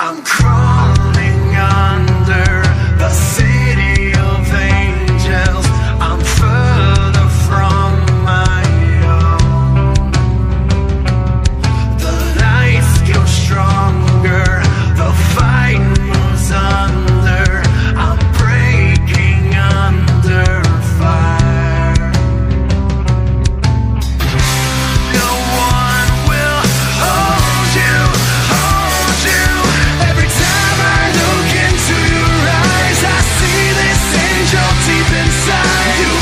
I'm crawling under the city of angels. I'm further from my own. The lights grow stronger, the fight moves under. I'm breaking under fire. No one will hold you, hold you. Every time I look into your eyes, I see this angel deep inside you.